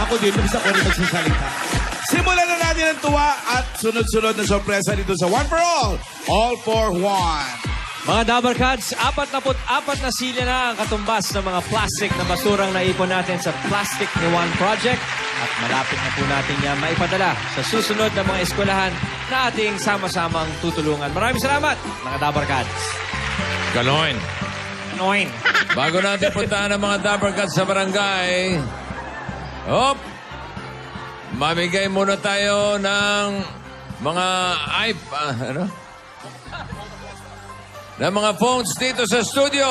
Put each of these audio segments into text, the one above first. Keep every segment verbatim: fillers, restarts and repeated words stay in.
ako din, bisa ko rin magsasalita. Simulan na natin ang tuwa at sunod-sunod na sorpresa dito sa One for All, All for One. Mga Dabarkads, apat na put apat na silya na ang katumbas ng mga plastic na basurang naipon natin sa Plastic ni One Project. At malapit na po natin yan maipadala sa susunod na mga eskwelahan na ating sama-samang tutulungan. Maraming salamat, mga Dabarkads. Galoin. Galoin. Bago natin puntahan ang mga Dabarkads sa barangay, hop! Mamigay muna tayo ng mga iP... Uh, ano? ng mga phones dito sa studio.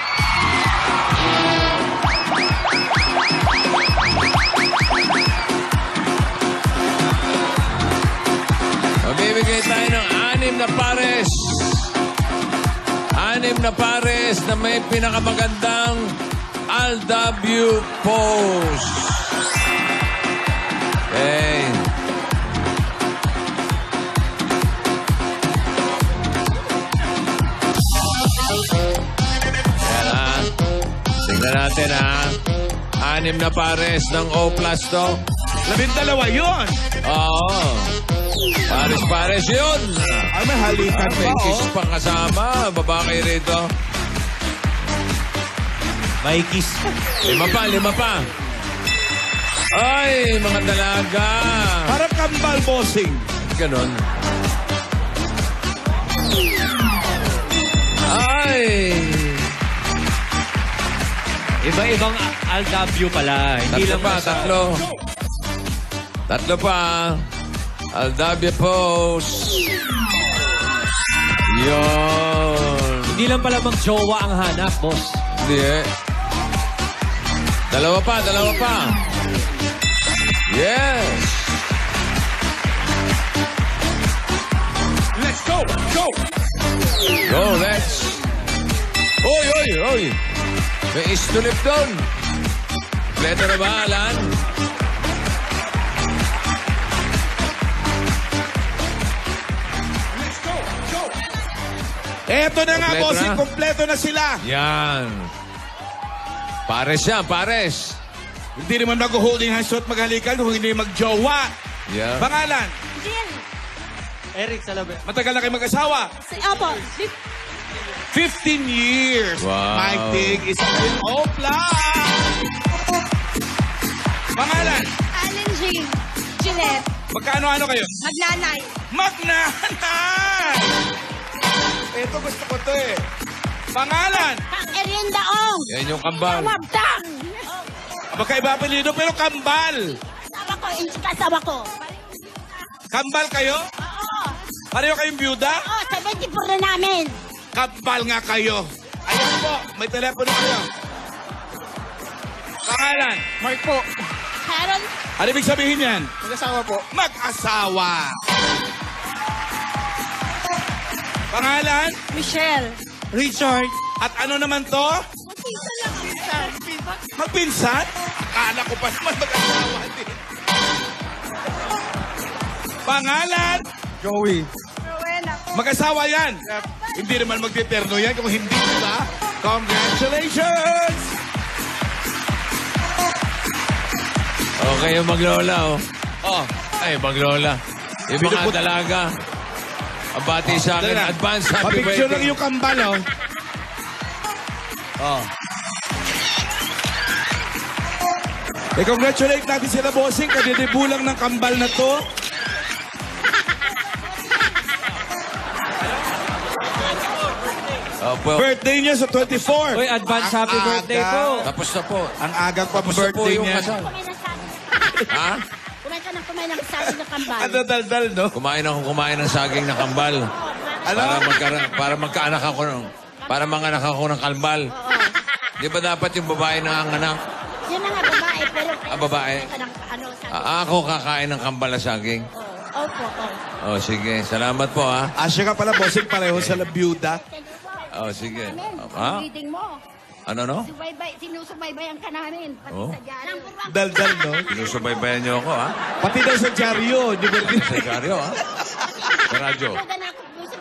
Mamimigay tayo ng anim na pares. Anim na pares na may pinakamagandang L W pose. Okay. Yan ha. Tingnan natin ha. Anim na pares ng O plus to. Labing dalawa yun. Oo. Pares-pares yun. Ay, may halikan ah, pa, may kiss oh. pa kasama. Babae rito. May kiss. Lima pa, lima pa. Ay, mga dalaga. Parang kambal, bossing. Ganon. Ay. Iba-ibang L W pala. Hindi Tatlo lang pa, basta- tatlo. Tatlo pa. L W pose. Yun. Hindi lang pala mag-jowa ang hanap, boss. Hindi eh. Dalawa pa, dalawa pa. Yes. Let's go, go. Go, let's. Oy, oy, oy. May istulip doon. Kompleto na ba, Alan? Let's go, go. Eto na nga, Kompleto bossing. na? Kompleto na sila. Yan. Pares yan, pares. Hindi naman mag-holding hands at maghalikan kung hindi mag-jowa. Yeah. Pangalan? Jill. Eric Salabe. Matagal na kayo mag-asawa? Si, opo. Si, fifteen years. Wow. My thing is still O-plus. Pangalan? Alan Jean. Gillette. Magkano-ano kayo? Magnanay. Magnanay! Ito gusto ko to eh. Pangalan? Kang Erin Daong. Yan yung kambal. Wabdang. Magkaiba apelido pero kambal. Kasama ko. Yung kasama ko. Kambal kayo? Oo. Pareho kayong byuda? Oo, seventy-four na namin. Kambal nga kayo. Ayun po, may telepono kayo. Pangalan? Mark po. Sharon. Ano ibig sabihin yan? Mag-asawa po. Mag-asawa. Pangalan? Michelle. Richard. At ano naman to? Magpinsan lang kami. Magpinsan? Akala ko pa naman mag-asawa din. Pangalan? Joey. Rowena. Mag-asawa yan. Hindi naman magtiterno yan kung hindi, di ba? Congratulations! Okay, yung maglola, oh. Oh, Ay, maglola. Yung mga Pinuput- dalaga. Ang bati sa akin, dali na. advance happy Papicture lang birthday. yung kambal, oh. Oh. Eh, congratulate natin sila, bossing. Kadidibulang ng kambal na to. Opo. Birthday niya sa twenty-four. Uy, advance Ang happy birthday aga. po. Tapos na po. Ang agang pa Tapos na po birthday yung niya. kasal. Kumain ng saging. Ha? Kumain ka ng kumain ng saging na kambal. Ano daldal, no? Kumain ako kumain ng saging na kambal. Ano? Para, magka- para magkaanak ako ng... Para manganak ako ng kambal. Di ba dapat yung babae na ang anak? Yun na nga, babae. Pero, Ah, babae? Kumain ka ng, ano, saging. A- ako kakain ng kambal na saging. Oo. Opo, opo. Oh, sige. Salamat po, ha? Asya ka pala, bossing. Pareho sa byuda. Oh, sige. Amen. Ha? Reading mo. Ano, no? Subaybay, sinusubaybayan ka namin. Pati Oh. sa dyaryo. Daldal, no? Sinusubaybayan niyo ako, ha? Pati daw sa dyaryo. Di ba? Sa dyaryo, ha? Sa radyo. Talaga na ako, Lucy,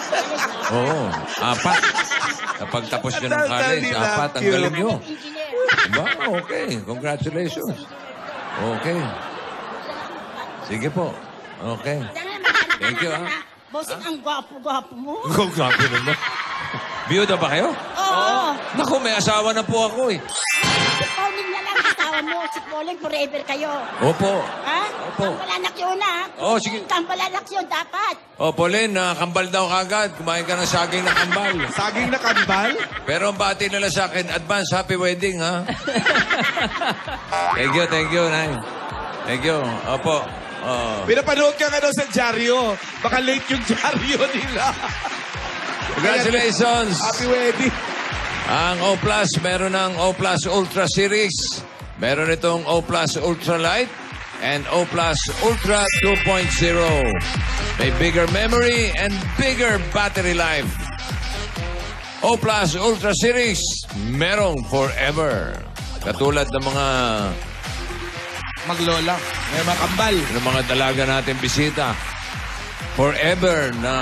Oo. Apat. Kapag tapos nyo ng Daldal college, nila, apat. Ang cute. galing nyo. engineer. Ba, okay. Congratulations. Okay. Sige po. Okay. Thank you, ah. Bossing, ang gwapo-gwapo mo. Kung grabe naman. Biyuda ba kayo? Oo. Naku, may asawa na po ako eh. Si Pauling na lang asawa mo. Si Pauling forever kayo. Opo. Ha? Opo. Kampalanak yun, ha? Oo, sige. Kampalanak yun, dapat. O, Pauline, na kambal daw kagad. Kumain ka ng saging na kambal. Saging na kambal? Pero ang bati nila sa akin, advance happy wedding, ha? Thank you, thank you, Nay. Thank you. Opo. Oh. Pinapanood ka nga daw sa dyaryo. Baka late yung dyaryo nila. Congratulations. Happy wedding. Ang O Plus, meron ng O Plus Ultra Series. Meron itong O Plus Ultra Light and O Plus Ultra two point oh. May bigger memory and bigger battery life. O Plus Ultra Series, merong forever. Katulad ng mga Maglola. May mga kambal. ng mga dalaga natin bisita. Forever na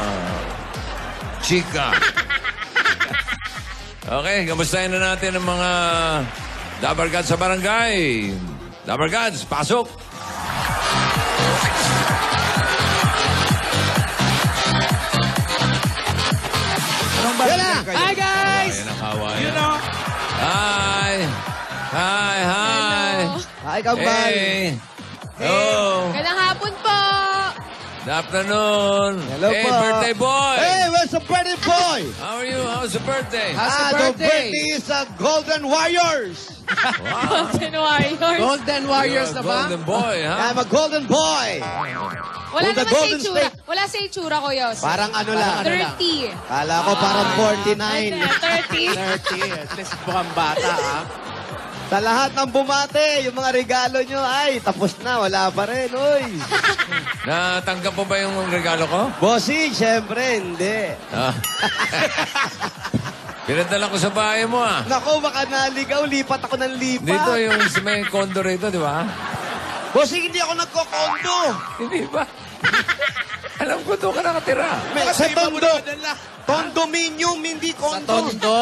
chika. Okay, kamustahin na natin ang mga Dabar Gods sa barangay. Dabar Gods, pasok! Hi guys! Ayan ang kawayan. You know, Hi! Hi, hi! Hi, kambal. Hey! Hello! Magandang hapon po! Good afternoon! Hello hey, po. birthday boy! Hey, what's up, birthday boy? How are you? How's the birthday? ah, the birthday is uh, Golden Warriors. Golden Warriors. Golden Warriors na ba? Golden boy, ha? I'm a golden boy. Wala Kung the naman sa Golden itsura. State- Wala sa itsura ko, Yos. Parang ano lang. thirty. Kala ko parang forty-nine. thirty. thirty. At least mukhang bata, ha? Sa lahat ng bumate, yung mga regalo nyo, ay, tapos na, wala pa rin, uy. Natanggap mo ba yung regalo ko? Bossing, syempre, hindi. Ah. Pinadala ko sa bahay mo, ah. Naku, baka naligaw, lipat ako ng lipat. Dito yung sa may condo rito, di ba? Bossing, hindi ako nagkokondo. Hindi ba? Alam ko doon ka nakatira. May, Kasi sa iba mo tondo. naman nila. Condominium, hindi condo. Sa tondo.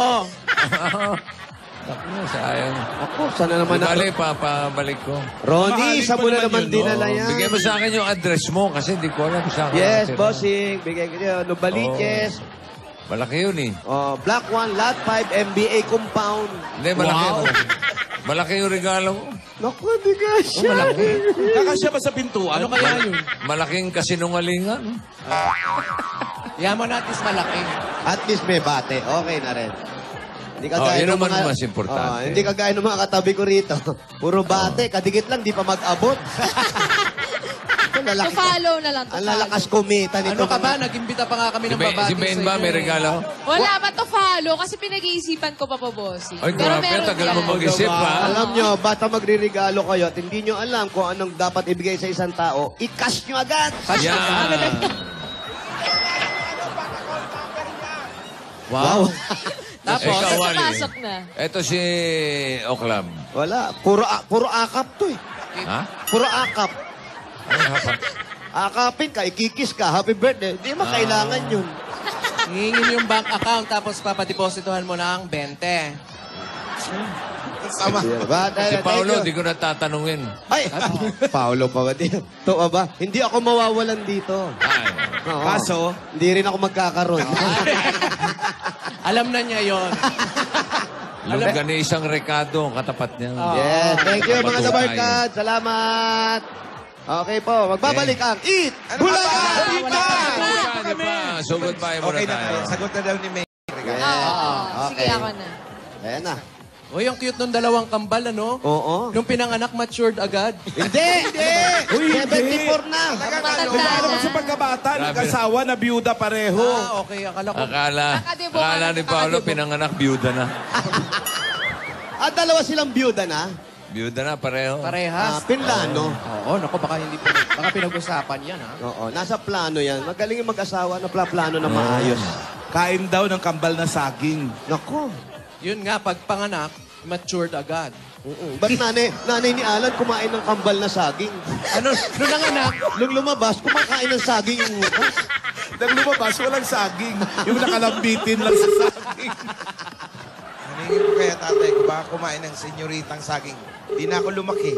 Ako na, sayang. Ako, sana naman Di ako. bali, papabalik ko. Ronnie, Mahalin sa mo mo na naman naman yun, dinala no? yan. Bigay mo sa akin yung address mo kasi hindi ko alam kung saan ka Yes, nakatira. bossing. Bigay ko yun. Nubaliches. Malaki yun eh. Oh, Block one, Lot five, M B A compound. Hindi, malaki. Wow. Malaki yung regalo ko. Naku, di ka siya. kakasya ba sa pintuan? Ano kaya yun? Malaking kasinungalingan. Yaman natin malaki. At least may bate. Okay na rin. Hindi Oh, kagaya yun ng naman mga- mas importante. Oh, hindi kagaya ng mga katabi ko rito. Puro bate. Kadikit lang, di pa mag-abot. Ang To lalaki- follow na lang. To Ang follow. lalakas kumita nito. Ano ka ba? mga- Nag-imbita pa nga kami Si ng Ben, babati si Ben ba may regalo? Wala ba to follow? Kasi pinag-iisipan ko pa po, bossy. Ay, grabe. Tagal mo mag-isip, ha? Alam nyo, bata magre-regalo kayo at hindi nyo alam kung anong dapat ibigay sa isang tao, i-cash nyo agad. Yan. Wow. Tapos, Ikaw, Wally. Pasok na. Ito si Oklam. Wala. Puro, a- puro akap to eh. Ha? Puro akap. Ano hapa? Akapin ka, ikikis ka, happy birthday. Di mo kailangan yun. hihingin mo yung bank account tapos papadepositohan mo ng twenty. Tama. Diba? Si Paolo, Thank di you. ko natatanungin. Ay, Paolo pa ba? Di- To ba? Hindi ako mawawalan dito. Ay. Oo. Kaso? Hindi rin ako magkakaroon. Alam na niya yon. Longganisang Recado, ang katapat niya. Yes, thank you mga Patutay. Dabarkad. Salamat. Okay po, magbabalik ang Eat Bulaga! Ano pa? Sugod pa muna Okay na tayo. tayo. Sagot na daw ni May. Oo. Sige, Okay. ako na. Ayan na. Uy, ang cute nung dalawang kambal, ano? Oo. Nung pinanganak, matured agad. Hindi! Hindi! seventy-four na. Matanda Ano na. sa pagkabata, Grabe. nag-asawa na byuda pareho. Ah, okay. Akala ko. Akala, Nakadebo, akala ni Paolo, nakadebo. pinanganak, byuda na. At dalawa silang byuda na. Byuda na, pareho. Ah, Parehas. pinlano. Oo, naku, baka hindi pa, baka pinag-usapan yan, ha? Oo, nasa plano yan. Magaling yung mag-asawa na pla- plano na maayos. Kain daw ng kambal na saging. Nako. Yun nga, pag panganak, matured agad. Mm-mm. Ba't nanay, nanay ni Alan kumain ng kambal na saging? Ano, nung nanganak, Nung lumabas, kumakain ng saging yung mukha. Nang lumabas, walang saging. Yung nakalambitin lang sa saging. Tingin ko kaya tatay ko baka kumain ng senyoritang saging. Di na ako lumaki.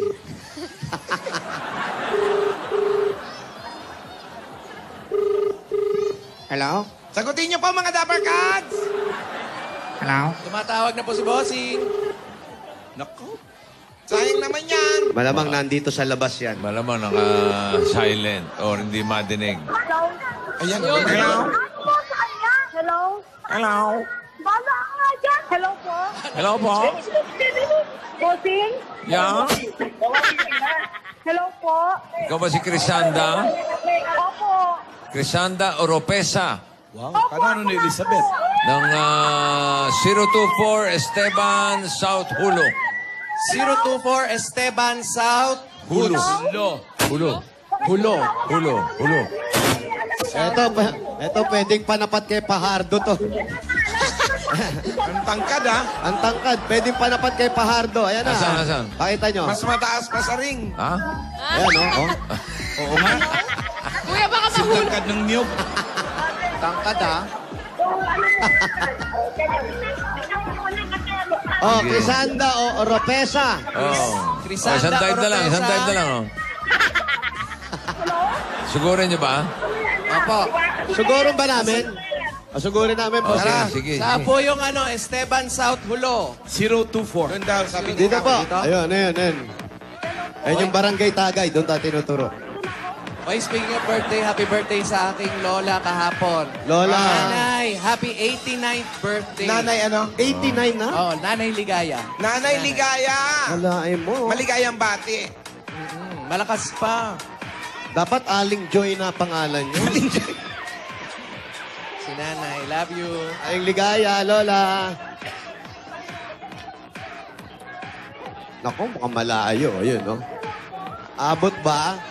Hello? Sagutin niyo po mga Dapper Cats! Hello? Tumatawag na po si Bossing. Naku. Sayang naman yan. Malamang nandito sa labas yan. Malamang naka-silent or hindi madinig. Ayan. Hello? Hello? Hello. Bala ka nga dyan. Hello po? Hello po? Bossing? Yeah? Hello po? Ikaw ba si Crisanda? Opo. Crisanda Oropesa Wow, kanano ni Elizabeth? ng ah, zero two four Esteban South Hulo. zero two four Esteban South. Hulo. Lo. Hulo. Hulo. Hulo. Hulo. Eto, pa- eto pwedeng panapat kay Pahardo to. Ang tangkad ha. Ang tangkad, pwedeng panapat kay Pahardo. Ayan na. Nasaan, nasaan? Pakita nyo. Mas mataas pa sa ring. Ha? Ayan, oh. oh. Oo nga. Kuya, baka Si mahulog. tangkad ng niyog. Tangkad, ha? Oh, Sige. Crisanda o Oropesa. Oh. Crisanda Oh, isang type na lang, Oropesa. isang type na lang. Oh. Sigurin niyo ba? Opo. Sugurin ba namin? O, sugurin namin po. Okay, Tara. sige. Sa sige. po yung ano, Esteban South Hulo. zero two four. Doon daw, sabi Dito niya. po. Ayun, ayun, ayun. Ayun yung barangay Tagay. Doon tayo tinuturo. Okay, speaking of birthday, happy birthday sa aking lola kahapon. Lola. Nanay, happy eighty-ninth birthday. Nanay ano? eighty-nine na? Oh, Nanay Ligaya. Nanay Ligaya. Walain mo. Maligayang bati. Mm, malakas pa. Dapat Aling Joy na pangalan niyo. Si Nanay, love you. Aling Ligaya, Lola. Naku, mukhang malayo. Ayun, no? Abot ba?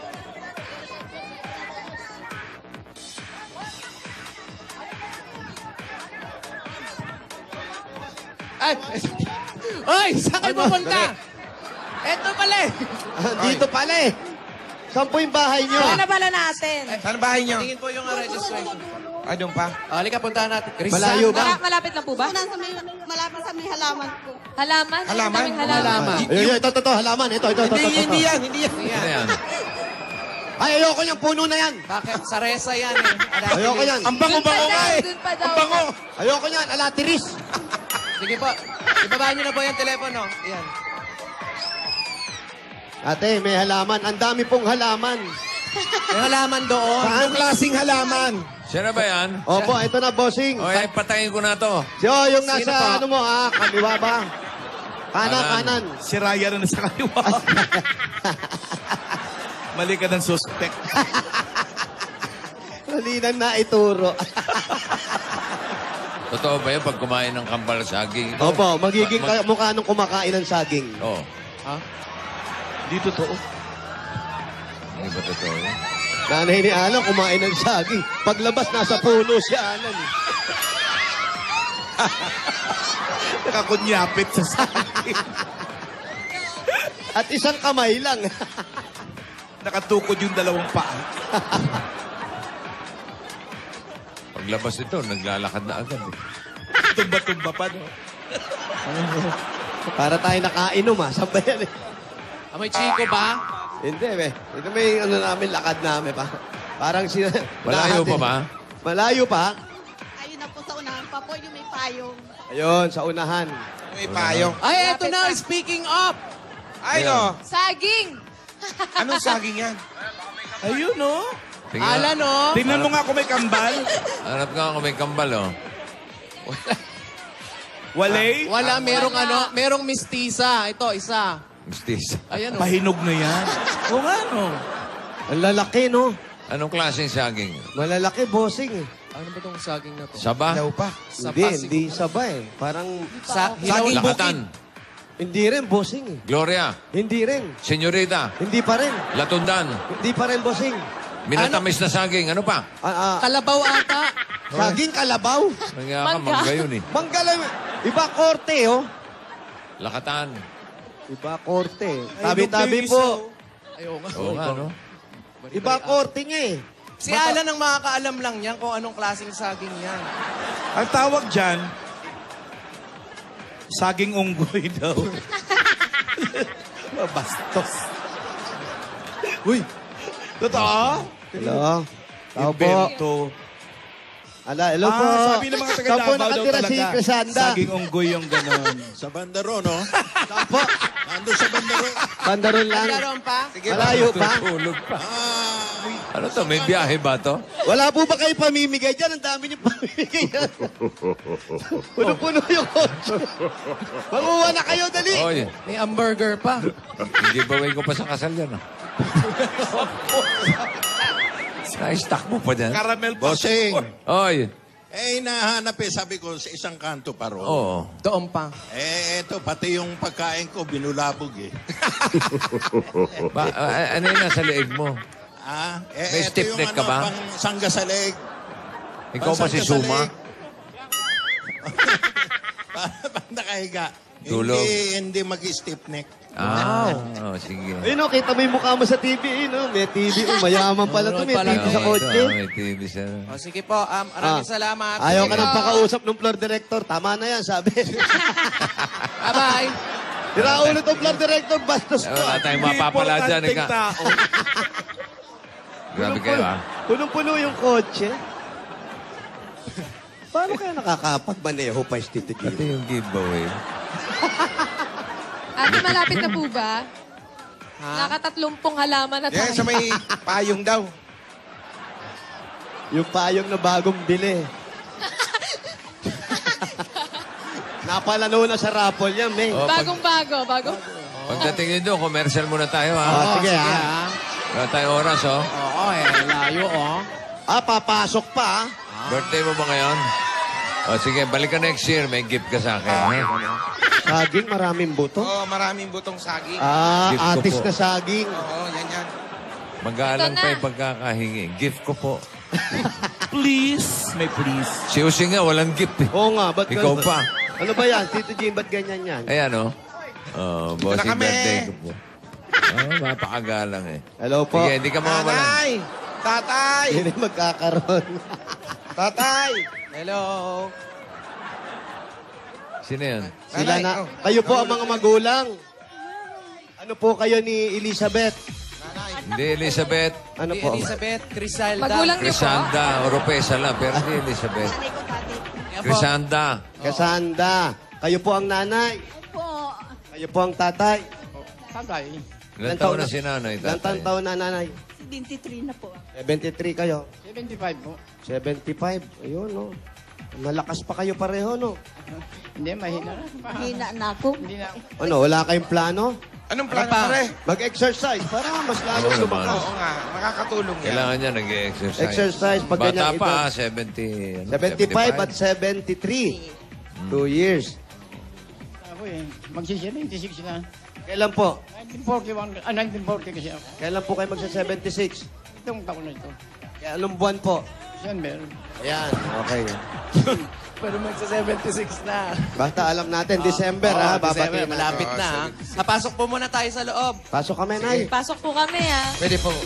Ay! Oy, saan kayo pupunta? Eto pala eh. Dito pala eh. Saan po yung bahay niyo? Ano pala natin? Saan bahay niyo? Tingin po yung uh, registration. Ay, doon pa. Oh, halika, puntahan natin. Crisanda. Malayo ba? Mala- malapit lang po ba? Sa may, malapit sa may halaman ko. Halaman? Ang Halaman? daming halaman. Halaman. Ayun, ayun, ito, ito, ito, halaman. Ito, ito, ito, Hindi, ito, ito. hindi yan, hindi yan. Ano yan? Ay, ayoko niyang puno na yan. Bakit? Sa Resa yan eh. Ayoko yan. Ang bango-bango nga eh. Doon pa daw. Ang bango. Ayoko niyan. Alatiris. Sige po. Ibaba niyo na po yung telepono. Ayan. Ate, may halaman. Ang dami pong halaman. May halaman doon. Saan klaseng halaman? Sino ba yan? Opo, ito na, bossing. O, ay, patayin ko na to. So, yung Sino nasa, po? ano mo, ah, kaliwa ba? Kanan, Kanan. kanan. Si Raya na nasa kaliwa. Mali ka ng suspect. Malinan na ituro. Totoo ba yun pag kumain ng kambal saging? Opo, magiging Mag- ka- mukha nung kumakain ng saging. Oh. Ha? Di totoo. Hindi ba totoo yun? Nanay ni Alan, kumain ng saging. Paglabas, nasa puno si Alan. Nakakunyapit sa sakin. At isang kamay lang. Nakatukod yung dalawang paa. Paglabas ito, naglalakad na agad eh. Tumba-tumba pa, no? Para tayo nakainom, ha? Saan ba yan, eh? Amoy Chico ba? Hindi, eh. Ito may ano namin, lakad namin pa. Parang sila... Malayo pa ba? Malayo pa? Ayun na po sa unahan pa po, yung may payong. Ayun, sa unahan. May payong. Ay, eto na. Speaking of. Ay, Ayan. no. Saging! Anong saging yan? Ayun, no? Tingnan, Alan, oh. Tingnan mo nga kung may kambal. Hanap ka kung may kambal, oh. Walay. Wala, merong ano, merong mistisa. Ito, isa. Mistis. Ayan, oh. Mahinog na yan. O nga, no? Ang lalaki, no? Anong klaseng saging? Malalaki, bossing, eh. Ano ba tong saging na to? Saba? Daw pa. Sa Hindi, Pasig. hindi sabay. Parang... Sa Saging Hilaw- Lakatan? Hindi rin, bossing, eh. Gloria? Hindi rin. Senyorita? Hindi pa rin. Latundan? Hindi pa rin, bossing. Minatamis na saging? Ano pa? Ah, ah, Kalabaw ata. saging kalabaw. Mangga ka, Mangga. mangga yun eh. Manggalam. Iba korte, oh. Lakatan. Iba korte. Tabi-tabi po. Ayaw nga. Oo nga, no? Iba korte niya, eh. Si Alan ang makakaalam lang yan kung anong klaseng saging yan. Ang tawag dyan, Saging unggoy daw. Bastos. Uy, totoo? Hello? Tao po. Invento. Ala, hello po. Ah, sabi ng mga taga Saan po Davao daw nakatira si talaga. Crisanda? Saging unggoy yung ganon. Sa Bandaro, no? Saan po? Nandun sa Bandaro. Bandaron lang. Nagkaroon pa? Malayo pa. Tulog pa. Ano to? May biyahe ba to? Wala po ba kayo pamimigay dyan? Ang dami niyo pamimigay dyan. Puno-puno yung kotse. Manguha na kayo, dali. Oy, May hamburger pa. giveaway ko pa sa kasal yan. Ah. Na-stack mo pa dyan. Caramel pa. Bossing. Oy. Eh, hinahanap eh. Sabi ko, sa isang kanto pa ro. Oo. Doon pa. Eh, eto, pati yung pagkain ko, binulabog eh. Ba, a- ano yung nasa leeg mo? Ah, eh, May eto stiff yung neck ka ano, ba? pang sangga sa leg. Ikaw ba si Pansangga sa Suma? leg. Pag nakahiga. Tulog. Hindi, hindi mag-stiff neck. Ah, oh, sige. Ayun o, kita mo yung mukha mo sa T V. Eh, no? May T V. Oh, mayaman pala to. May T V sa Oo, kotse. ito, may T V sa... O, sige po. Um, maraming Ah. salamat. Ayaw ka Sige nang po. pakausap ng floor director. Tama na yan, sabi. Bye-bye. Tira ulit ang floor director. Bastos Eh, to. Wala tayong mapapala dyan. Importanteng Ika. tao. Grabe kayo, ah. Punong-puno yung kotse. Paano kaya nakakapagmaneho pa yung Tito Ito Gino? yung giveaway. Ate, malapit na po ba? Nakatatlumpong halaman na tayo. Yan, sa may payong daw. Yung payong na bagong bili. Napalano na sa raffle yan, May. Oh, pag, Bagong-bago, bago. pagdating nyo doon, commercial muna tayo, ha? Ah, sige, Sige, ha? ah. Wala tayong oras, oh. Oo, eh. Layo, oh. Ah, papasok pa, ah. Birthday mo ba ngayon? O sige, balik ka next year. May gift ka sa akin. ha? Saging, maraming buto. Oo, oh, maraming butong saging. Ah, Gift ko atis po. na saging. Oo, yan yan. Mag-aalang Ito na. pa yung pagkakahingi. Gift ko po. Please. May please. Si Usi nga, walang gift eh. Oo nga, ba't Ikaw ganun? pa. Ano ba yan? Tito Jim, ba't ganyan yan? Ayan, oh. Oh, bossing na kami. birthday ko po. Oh, mapakagalang eh. Hello po. Sige, hindi ka mawawala. Nanay! Tatay! Hindi rin magkakaroon. Tatay! Hello. Sino yan? Sila Nanay, na. oh. Kayo po ang mga magulang. Ano po kayo ni Elizabeth? Hindi Elizabeth. Ano Si po? Elizabeth Crisalda. Magulang niyo po. Crisanda. Oropesa lang. Pero hindi Elizabeth. Yan po. Crisanda. Kasanda. Kayo po ang nanay. Po. Kayo po ang tatay. Tagay. Ilan taon na si nanay? Ilan tatay? taon na nanay? seventy-three na po. seventy-three kayo. seventy-five po. seventy-five. Ayun, no. Malakas pa kayo pareho, no? Hindi, mahina na. Hina na ako. Hindi na. Ano, wala kayong plano? Anong plano pa? pare? Mag-exercise para mas lalo Oo sumakas. naman. Oo nga, makakatulong yan. Kailangan niya nag-exercise. Exercise pag Bata ganyan pa, ito. ah, seventy. ano, seventy-five at seventy-three. Two years. Ako eh, magsi-seventy-six na. Kailan po? nineteen forty-one, ah, nineteen forty kasi ako. Kailan po kayo magsa-seventy-six? Itong taon na ito. Kaya anong buwan po? December. Ayan, okay. Pero magsa-seventy-six na. Basta alam natin, December, Oo, ha? December, Babatiin malapit natin. na. ha? Napasok po muna tayo sa loob. Pasok kami, Nay. Pasok po kami, ah. Pwede po.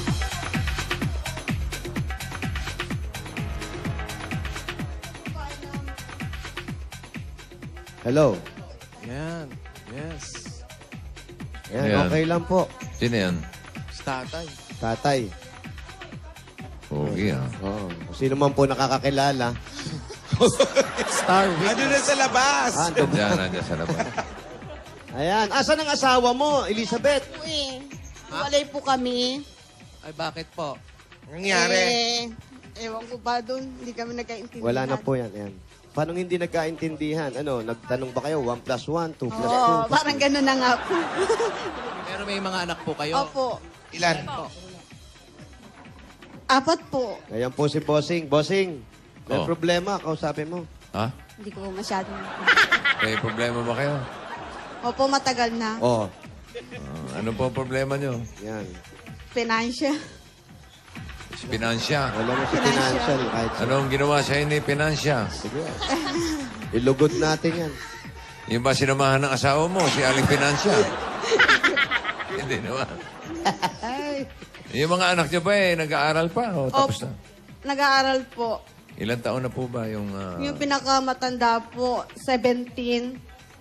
Hello. Yan. Yes. Ayan, Ayan. okay lang po. Sino yan? Tatay. Tatay. Okay, ah. Oo. Kung sino man po nakakakilala. Star Ano na sa labas? Ah, ando- Diyan, nandiyan sa labas. Ayan. Asan ang asawa mo, Elizabeth? Eh, walay po kami. Ay, bakit po? Nangyari. Eh, ewan ko ba doon, hindi kami nagkaintindihan. Wala na po yan. Ayan. Paano hindi nagkaintindihan? Ano, nagtanong ba kayo? One plus one, two plus two? Oo, parang gano'n na nga po. Pero may mga anak po kayo. Opo. Ilan? Apat po. Ayan po si Bossing. Bossing, may Oh. problema. Kausapin mo. Ha? Hindi ko po masyadong... May problema ba kayo? Opo, matagal na. Oh, Ah, ano po ang problema nyo? yan. Financial. Finansya. Wala na si Financial. financial. Kahit sa... Anong ginawa sa'yo ni Finansya? Sige. Ilugod natin yan. Yung ba sinamahan ng asawa mo, si Aling Finansya? Hindi naman. Yung mga anak nyo ba eh, nag-aaral pa o tapos Opo. na? Nag-aaral po. Ilan taon na po ba yung... ah, Yung pinakamatanda po, seventeen.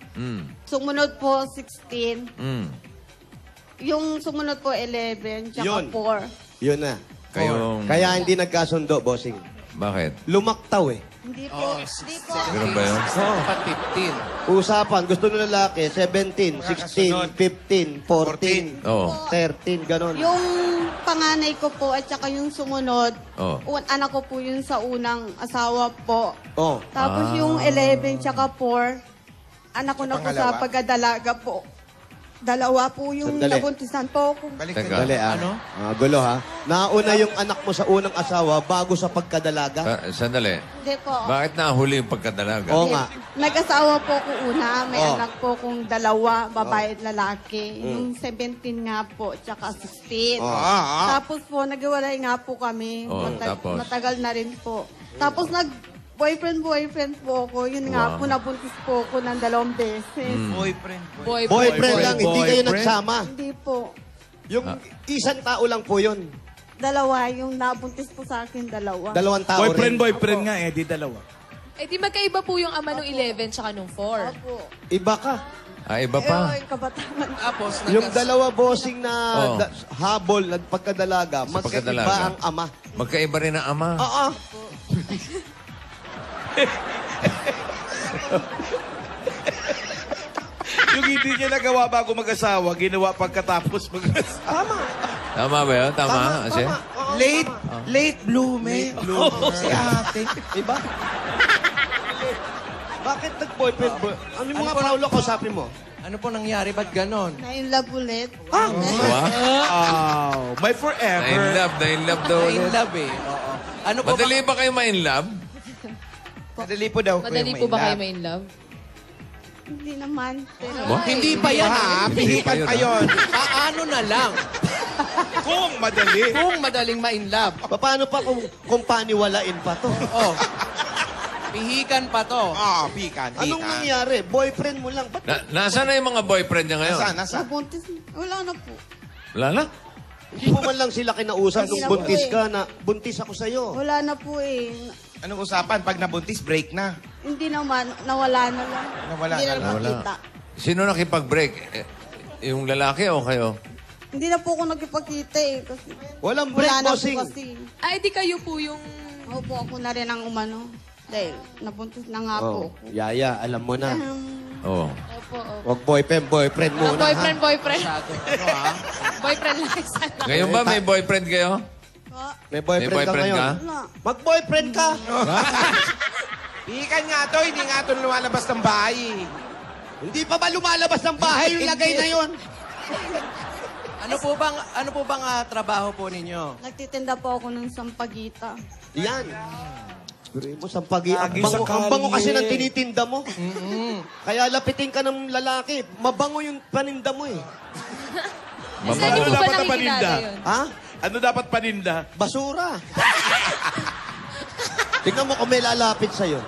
Mm. Sumunod po, sixteen. Mm. Yung sumunod po, eleven. Tsaka Yun. four. Yun na. Kayong... Kaya hindi nagkasundo, bossing. Bakit? Lumaktaw eh. Hindi po. Hindi po. Ganun ba yun? Dapat fifteen. Usapan, gusto ng lalaki, seventeen, sixteen, fifteen, fourteen, Oo. thirteen, ganon. Yung panganay ko po at saka yung sumunod, Oh. un- anak ko po yun sa unang asawa po. Oh. Tapos Ah. yung eleven tsaka four, anak ko na po sa Pangalawa? pagkadalaga po. Dalawa po yung Sandali. nabuntisan po ako. Balik Teka. ka. Dali ah. Ano? Ah, gulo ha. Nauna yung anak mo sa unang asawa bago sa pagkadalaga. Ah, sandali. Hindi po. Bakit nahuli yung pagkadalaga? Oo nga. Nag-asawa po ko una, may Oh. anak po kong dalawa, babae at lalaki. Yung seventeen nga po, tsaka sixteen. Oh. Ah, ah. Tapos po, naghiwalay nga po kami. Oh, Matag- tapos? Matagal na rin po. Tapos nag-boyfriend-boyfriend po ako. Yun nga Wow. po, nabuntis po ako ng dalawang beses. Boyfriend. Boyfriend. Boyfriend lang, hindi kayo boyfriend. nagsama. Hindi po. Yung isang tao lang po yun. Dalawa, yung nabuntis po sa akin, dalawa. Dalawang tao Boyfriend, rin. boyfriend nga eh, di dalawa. Eh di magkaiba po yung ama nung eleven tsaka nung four. Opo. Iba ka. Ah, iba pa. Eh, kabataan. Tapos, Yung dalawa bossing na Oh. da- habol, nagpagkadalaga, Sa magkaiba pagkadalaga. ang ama. Magkaiba rin ang ama. Oo. Yung hindi niya nagawa bago mag-asawa, ginawa pagkatapos mag-asawa. Tama ba yun? Tama? Kasi? Late, late bloomer. Si ate. Iba? Bakit nag-boyfriend? boy? Ano yung mga Paulo ko sabi mo? ano po nangyari? Ba't ganon? Na-in-love ulit. Wow. Wow. My Na in forever. love, na in love daw. Na-in love eh. Oo. Ano po Madali ba kayo ma-in love? Madali po daw. Madali po ba kayo may in love? Hindi naman. Pero, What? Hindi pa yan. Ah, ah. pihikan pa yun. Paano na lang? Kung madali. Kung madaling ma-in love. Pa- Paano pa kung, kung paniwalain pa to? Oh. Pihikan pa to. Ah, pikan, pikan. Anong nangyari? Boyfriend mo lang. Ba't Na, nasaan na yung mga boyfriend niya ngayon? Nasaan, nasaan? nabuntis. Wala na po. Wala na? hindi mo man lang sila kinausap Hindi nung na po buntis eh. ka na buntis ako sa'yo? Wala na po eh. Anong usapan? Pag nabuntis, break na. Hindi naman. Nawala na lang. Nawala Hindi na na lang. nakita. Sino nakipag-break? Eh, yung lalaki o kayo? Hindi na po ako nagkipagkita eh. Kasi Walang break, wala na po bossing. kasi. Ay, di kayo po yung... Opo, ako na rin ang umano. Dahil nabuntis na nga po Oh, ako. Yaya, alam mo na. Um, Oo. Opo, opo. Huwag boyfriend, boyfriend Oh, muna. boyfriend, ha? boyfriend. Masyado. Ano ah? Boyfriend lang isa lang. Ngayon ba may boyfriend kayo? ah, May boyfriend, May boyfriend ka ka? ngayon. wala. Mag-boyfriend ka. Pihikan nga to, hindi nga to lumalabas ng bahay. Hindi pa ba lumalabas ng bahay yung lagay na yon? Ano po bang ano po bang ah, trabaho po ninyo? Nagtitinda po ako ng sampagita. Yan. Siguro mo, sampagi. Ang Lagi bango, sa ang bango kalye. kasi ng tinitinda mo. Kaya lapitin ka ng lalaki. Mabango yung paninda mo eh. Saan niyo Ano po ba dapat na nakikilala paninda? yun? Ha? Ano dapat paninda? Basura. Tingnan mo kung may lalapit sa'yo.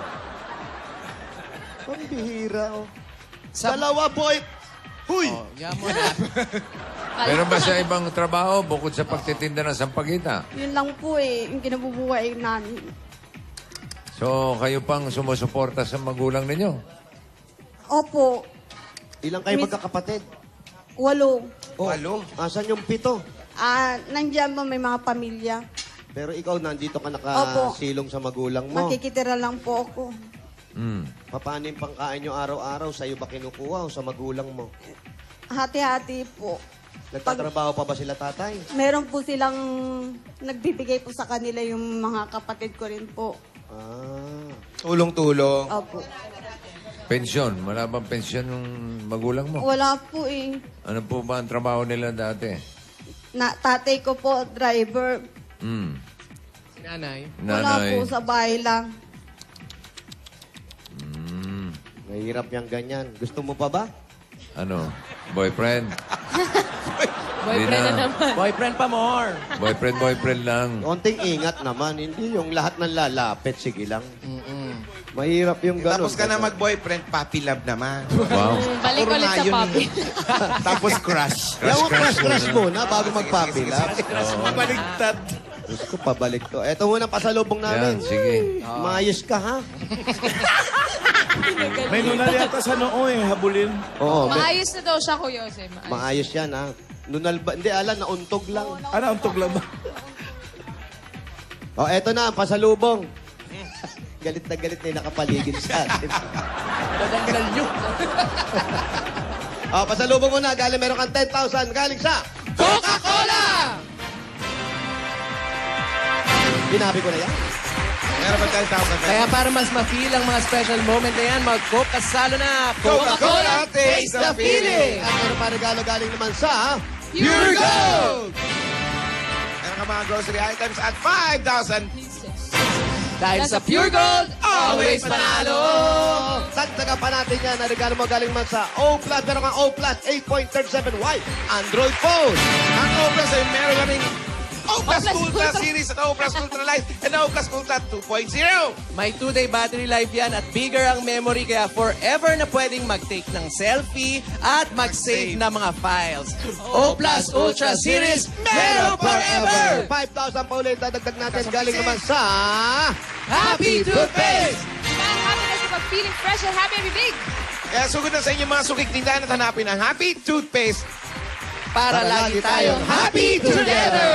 Ang bihira, oh. Dalawa, boy. Huy! Oh, yan mo na. Meron ba siya ibang trabaho bukod sa pagtitinda ng sampagita? Yun lang po eh, yung kinabubuhay namin. So, kayo pang sumusuporta sa magulang ninyo? Opo, Ilang kayo Miss- magkakapatid? walo. Oh, Walo. Asan yung pito? Ah, nandiyan ba may mga pamilya? Pero ikaw nandito ka Opo. nakasilong sa magulang mo. Makikitira lang po ako. Hmm. Paano yung pangkain nyo araw-araw? Sa'yo ba kinukuha o sa magulang mo? Hati-hati po. Nagtatrabaho pa ba sila tatay? Meron po silang nagbibigay po sa kanila yung mga kapatid ko rin po. Ah. Tulong-tulong. Opo. Pensyon. Wala bang pensyon ng magulang mo? Wala po eh. Ano po ba ang trabaho nila dati? Na, tatay ko po, driver. Hmm. Si nanay. Wala Nanay. po sa bahay lang. Hmm. Mahirap yung ganyan. Gusto mo pa ba? Ano? Boyfriend? Boyfriend Hindi na na. naman. Boyfriend pa more. Boyfriend, boyfriend lang. Konting ingat naman. Hindi yung lahat ng lalapit. Sige lang. Mahirap yung gano'n. Tapos ka na mag-boyfriend, puppy love naman. Wow. Balik Puro ulit na sa yun puppy. Tapos crush. Yung Crush, crush crush-crush muna bago magpapila. Mabaligtad. Gusto ko pabalik to. Eto muna pasalubong Yan, namin. sige. Maayos ka ha? May nunal yata sa noo eh, habulin. Oo, may- Maayos na daw siya, Kuya Jose. Maayos. maayos yan, ha? Nunal ba? Hindi, ala, nauntog lang. Ano, ang tugla ba? O, eto na, ang pasalubong. Galit na galit na yung nakapaligid sa atin. Dadanggal nyo. O, pasalubong mo na. Galing, meron kang ten thousand. Galing sa Coca-Cola! Binabi ko na yan. Meron ba tayo tawag na? Kaya para mas ma-feel ang mga special moment na yan, mag-Coke kasalo na. Coca-Cola, taste the feeling! At meron pa regalo galing naman sa Pure Gold! Meron ka mga grocery items at five thousand. Dahil sa Pure Gold, always panalo! Dagdagan pa natin yan na regalo mo galing man sa O Plus. Meron kang O Plus eight point three seven Y Android phone. Ang O Plus ay meron kaming O Plus Ultra Series at O Plus Ultra Light and O Plus Ultra two point oh. May two-day battery life yan at bigger ang memory kaya forever na pwedeng mag-take ng selfie at mag-save na mga files. O Plus Ultra Series, meron forever! five thousand pa ulit. Dadagdag natin galing naman sa Happy Toothpaste! Ang happiness kapag feeling fresh and happy and big. Kaya sugod na sa inyo mga sukik tindahan at hanapin ang Happy Toothpaste. Para, lagi tayong happy together!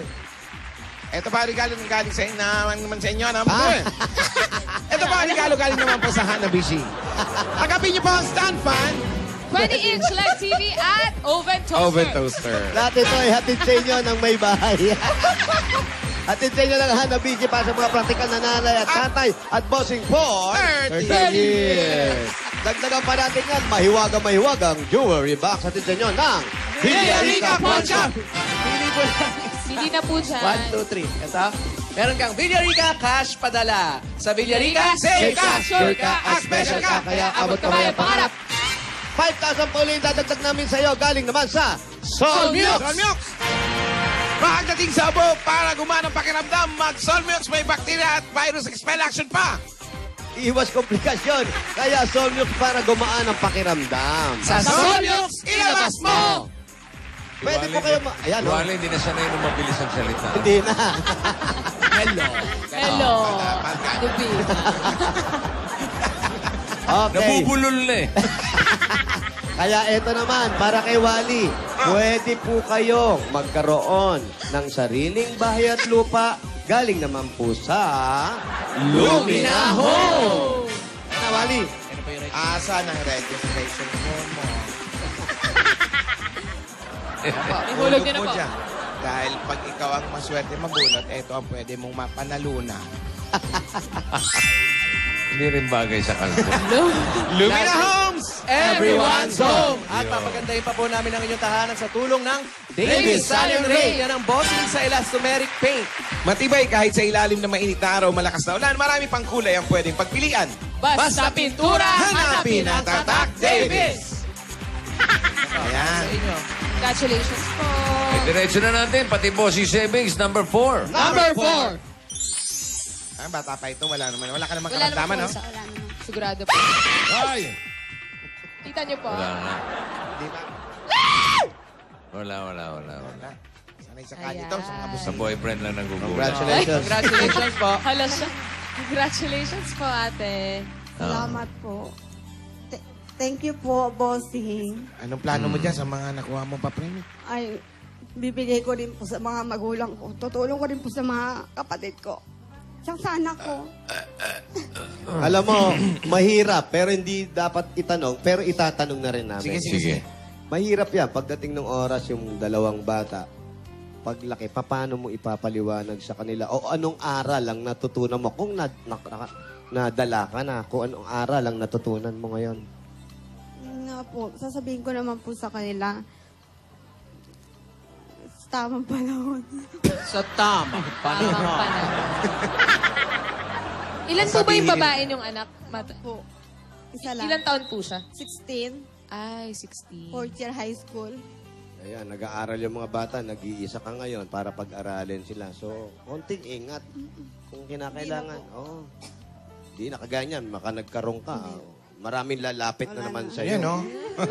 Ito pa regalo ng galing sa inyo naman naman sa inyo. Naman Ah. po eh. Ito pa regalo galing naman po sa Hanabishi. Agapin niyo po ang stand fan. twenty inch L E D T V at oven toaster. toaster. lahat ito ay hatid sa inyo ng may bahay. Hatid sa inyo ng Hanabishi para sa mga praktikal na nanay at tatay at bossing for thirty years. Dagdagan pa natin yan, mahiwagang-mahiwagang jewelry box. Hatid sa inyo ng Villarica Pawn Shop! Hindi na po dyan. One, two, three. Ito. Meron kang Villarica Cash Padala. Sa Villarica, Safe ka, sure ka, at special ka. Kaya abot kamay ang pangarap. five thousand po ulit dadagdag namin sa iyo. Galing naman sa Sol Milk. Sol Milk. Pagdating sa abo, para gumana ang pakiramdam, mag-Sol Milk, may bacteria at virus expel action pa. Iwas komplikasyon. Kaya Sol Milk para gumaan ang pakiramdam. Sa Sol Milk, ilabas mo! Pwede po kayo ma... Ayan, oh. Wala, hindi na sanay nung mabilis ang salita. Hindi na. Hello. Hello. Dubi. Okay. Nabubulol na eh. Kaya eto naman, para kay Wally, pwede po kayong magkaroon ng sariling bahay at lupa. Galing naman po sa Lumina Home. Ano, Wally? Asa ng registration form mo? Ihulog niyo na po. dyan. Dahil pag ikaw ang maswerte mabunot, ito ang pwede mong mapanaluna. Hindi rin bagay sa kalbo. Lumina Homes! Everyone's home! At papagandahin pa po namin ang inyong tahanan sa tulong ng Davis Salion Ray. Yan ang bossing sa elastomeric paint. Matibay kahit sa ilalim ng mainit na araw, malakas na ulan, marami pang kulay ang pwedeng pagpilian. Basta pintura, Hanapin ang Tatak Davis! Ayan. Sa inyo. Congratulations po. Diretso na natin, pati bossy savings, number four. Number four. Ah, bata pa ito, wala naman. Wala ka namang Wala karamdaman, naman no? po. Wala naman. Sigurado po. Ay! Kita niyo po. Wala na. Di ba? Wala, wala, wala, wala. Sanay sa kalye Ayan. ito, sa mga Sa busing. boyfriend lang nagugulat. Congratulations. Congratulations po. Hala siya. Congratulations po, ate. Salamat po. Th- Thank you po, bossing. Anong plano mo dyan sa mga nakuha mo pa premium? Ay, bibigay ko rin po sa mga magulang ko. Tutulong ko rin po sa mga kapatid ko. Tsaka sa anak ko. Alam mo, mahirap, pero hindi dapat itanong, pero itatanong na rin namin. Sige, sige, Sige. sige. Mahirap yan. Pagdating ng oras, yung dalawang bata, paglaki, paano mo ipapaliwanag sa kanila? O anong aral ang natutunan mo? Kung na, na, na- nadala ka na, kung anong aral ang natutunan mo ngayon? Yun nga po, sasabihin ko naman po sa kanila, sa tamang panahon. Sa tama. Tamang panahon. Ilan po ba yung babae niyong anak? Mata- po. Isa lang. Ilan taon po siya? sixteen, Ay, sixteen. fourth year high school. Ayan, nag-aaral yung mga bata, nag-iisa ka ngayon para pag-aralin sila. So, konting ingat kung kinakailangan. Oo. Di na kaganyan, maka nagkarong ka. oh. Maraming lalapit na naman sa'yo. Ayan, no?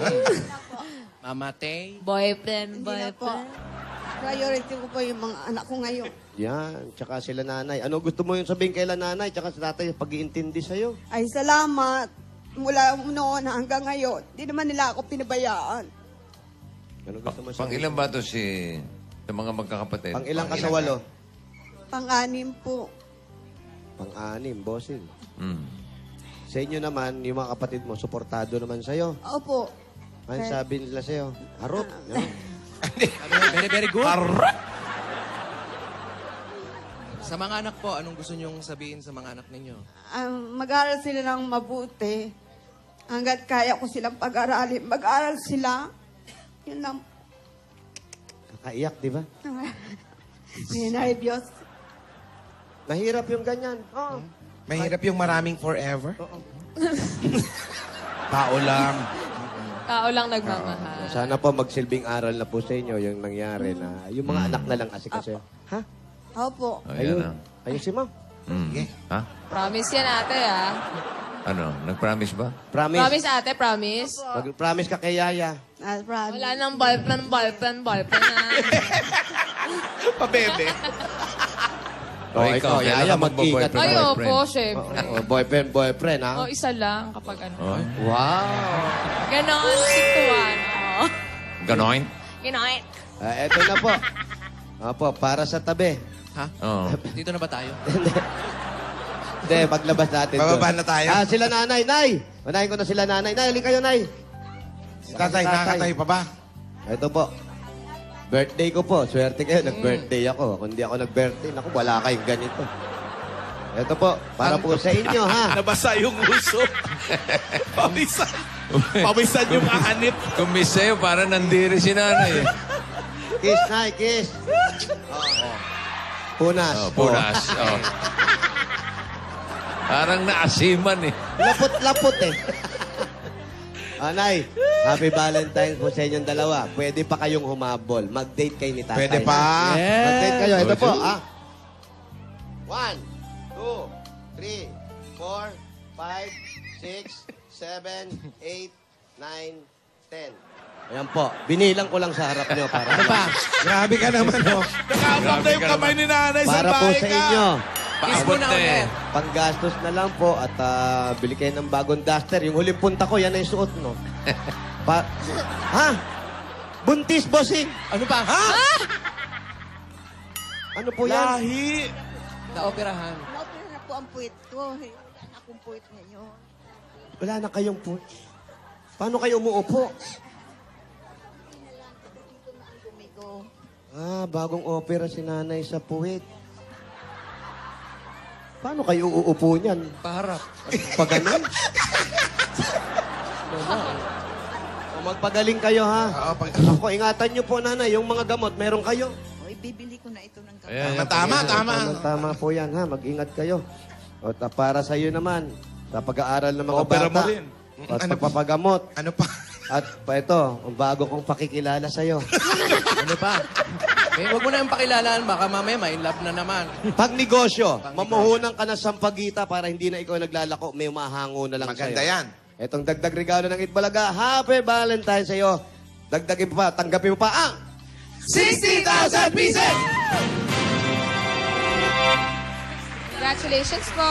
Mamatay. Boyfriend, Hindi na po. boyfriend. Priority ko po yung mga anak ko ngayon. Yan, tsaka sila nanay. Ano gusto mo yung sabihin kay nanay, tsaka sa tatay, pag-iintindi sa'yo? Ay, salamat. mula noon hanggang ngayon, di naman nila ako pinabayaan. Ano gusto mo Pang ilan ba to si sa mga magkakapatid? Pang ilang ka sa walo? Pang-anim po. Pang-anim, bossing. Mm. Sa inyo naman, yung mga kapatid mo, suportado naman sa'yo. Opo. Ano sabi nila sa'yo? Harot. No? Very, very good. Sa mga anak po, anong gusto nyong sabihin sa mga anak ninyo? Um, mag-aral sila ng mabuti. Hanggat kaya ko silang pag-aralin, mag-aral sila. Yun lang. Kakaiyak, di ba? May nervyos. Mahirap yung ganyan. Oo. Mahirap yung maraming forever. Tao lang. Tao lang nagmamahal. Sana po magsilbing aral na po sa inyo yung nangyari na yung mga anak na lang kasi kasi. Ha? Opo. Oh, Ayun. yan ah. Ayusin mo. Mm. Ha? Promise yan ate, ah. Ano? Nag-promise ba? Promise. Promise ate, promise. Mag-promise ka kay Yaya. Ah, promise. Wala nang ballpen, ballpen, ballpen na. Pabebe. Oh, ikaw, ikaw, kailan Yaya, ka mag-ingat. magbo-boyfriend? Ay, Boyfriend. opo, syempre. Oh, boyfriend, boyfriend, ha? Oh, isa lang kapag ano. Oh. Wow. Ganon, stick to one. Oh. Ganoin? Ganon. Ah, eto na po. Opo, para sa tabi. Ha? Oo. Dito na ba tayo? Hindi, maglabas natin doon. Bababa na tayo? Ah, sila nanay. Nay! Unahin ko na sila nanay. Nay, halika kayo, nay. Si tatay, nakakatayo pa ba? Ito po. Birthday ko po. Swerte kayo, nag-birthday ako. Kung di ako nag-birthday, naku, wala kayong ganito. Ito po, para po sa inyo, ha? Nabasa yung uso. Pawisan. Pawisan yung anit. Kung miss sa'yo, para nandiri si nanay. eh. Kiss, nay, kiss. Oo. Punas. Oh, punas. Oh. Parang naasiman eh. Lapot-lapot eh. Ah, Nay, happy Valentine's po sa inyong dalawa. Pwede pa kayong humabol. Mag-date kayo ni tatay. Pwede pa. Yes. Mag-date kayo. Ito Oh, po, sure. ah. One, two, three, four, five, six, seven, eight, nine, ten. Ayan po. Binilang ko lang sa harap nyo para Ano pa? Grabe ka naman, oh. Nakaabang na yung kamay ni nanay sa para po bahay sa ka. inyo. Kiss Paabot mo na na eh. ulit. Panggastos na lang po at ah, bili kayo ng bagong duster. Yung huling punta ko, yan ay suot, no? Pa ha? Buntis, bossing! Ano pa? Ha? Ano po yan? Lahi. Naoperahan. Naopera na po ang puwit ko. Wala na akong puwit ngayon. Wala na kayong po. Paano kayo umuupo? Dito na ang gumigo. Ah, bagong opera si nanay sa puwit. Paano kayo uuupo niyan? Paharap. Pag ganun? O, magpagaling kayo, ha? Oo, pag... Ako, ingatan niyo po, nanay. Yung mga gamot, meron kayo. O, ibibili ko na ito ng gamot. Ayan, Tama, tama, tama. Tama, tama po yan, ha? Mag-ingat kayo. O, ta- para sa iyo naman, sa pag-aaral ng mga Opera mo bata. rin. At Ano- pagpapagamot. Ano pa? At pa ito, ang bago kong pakikilala sa'yo. Ano pa? Eh, huwag mo na yung pakilalaan. Baka mamaya may love na naman. Pag negosyo, mamuhunan ka ng sampagita para hindi na ikaw naglalako, may mahango na lang Maganda sa'yo. yan. Itong dagdag regalo ng Itbulaga, Happy Valentine's sa'yo. Dagdagin mo pa, tanggapin mo pa ang sixty thousand pieces! Congratulations po.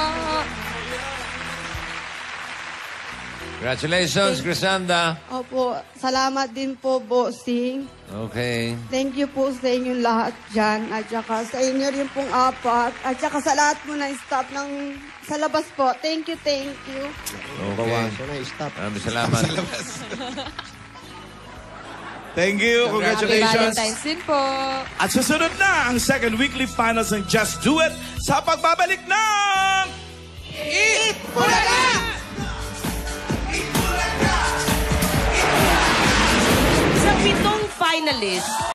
Congratulations, Crisanda. Opo, salamat din po, bossing. Okay. Thank you po sa inyong lahat dyan. At saka sa inyo rin pong apat. At saka sa lahat mo na staff ng sa labas po. Thank you, thank you. Okay. bawasan na, stop. Maraming salamat. Thank you. Happy Congratulations. Valentine's din po. At susunod na ang second weekly finals ng Just Do It sa pagbabalik ng Eat Bulaga! Sa pitong finalists